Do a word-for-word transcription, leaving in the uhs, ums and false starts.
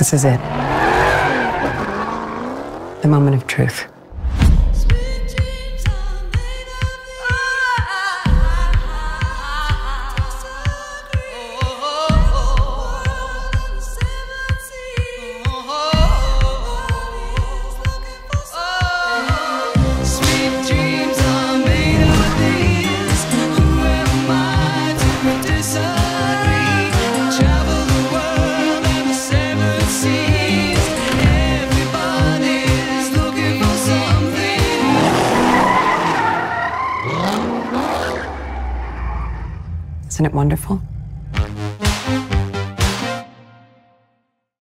This is it. The moment of truth. Isn't it wonderful?